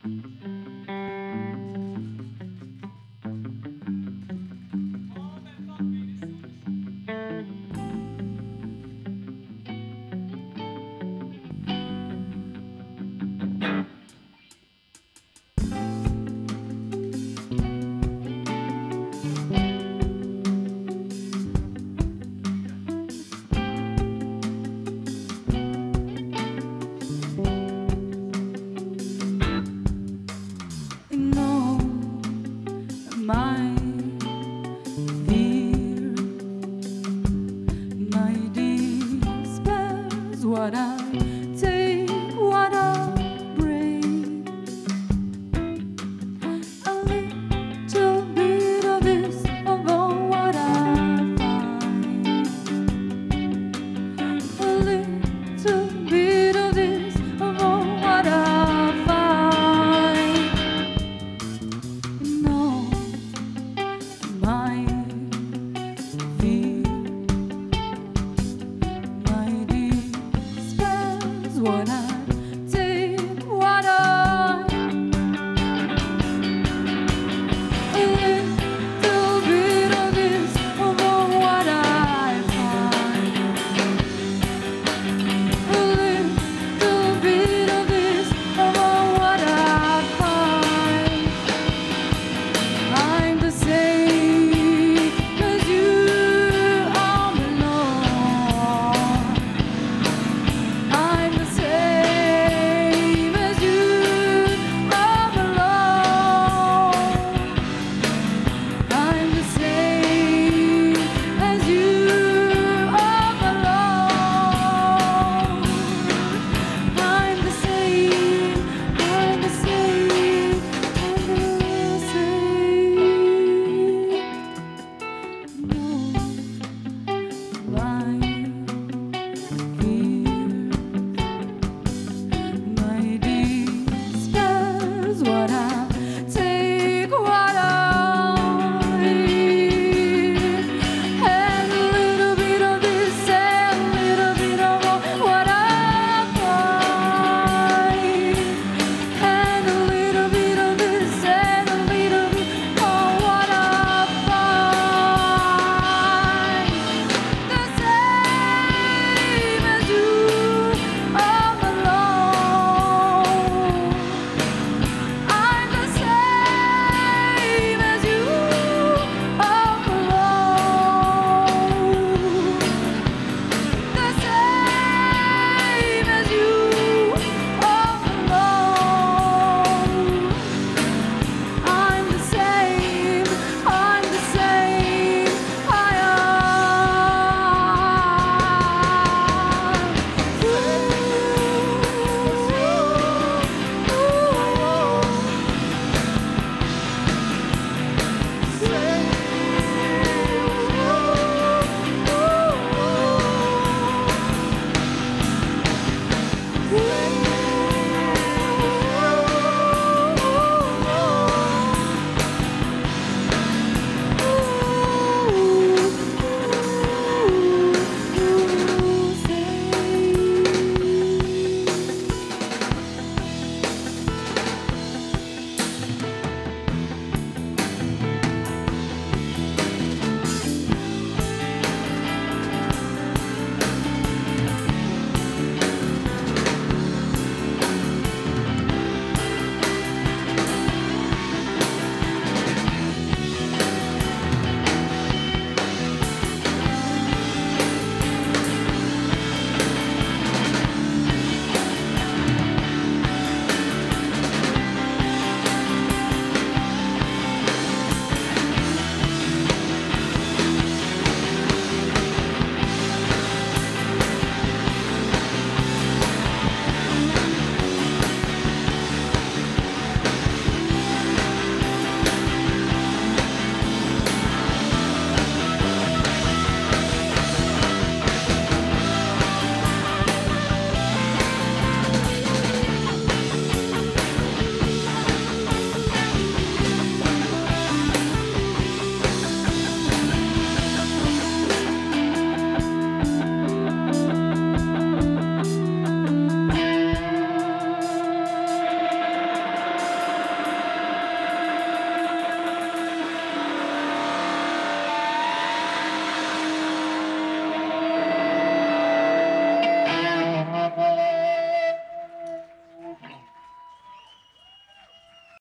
What I take, what I bring, a little bit of this, of all what I find, a little bit of this, of all what I find. No, my fear, my dear, what I take, what I, a little bit of this, of all what I find, a little bit of this, of all what I find. I'm the same as you all alone. I'm the same as you all alone. I'm the same as you all alone. I'm the same, I'm the same, I'm the same. No, my fear, my despairs, what I take, what I and a little bit of this and a little bit of what I find, and a little bit of this and a little bit of what I find. The same as you all alone. I'm the same as you all alone. The same as you all alone. I'm the same, I'm the same, I am.